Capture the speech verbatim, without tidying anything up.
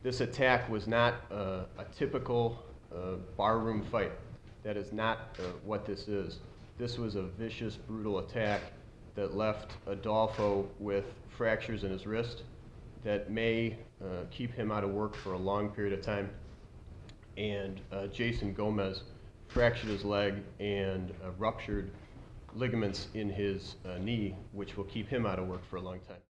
This attack was not uh, a typical uh, barroom fight. That is not uh, what this is. This was a vicious, brutal attack that left Adolfo with fractures in his wrist that may uh, keep him out of work for a long period of time. And uh, Jason Gomez fractured his leg and uh, ruptured ligaments in his uh, knee, which will keep him out of work for a long time.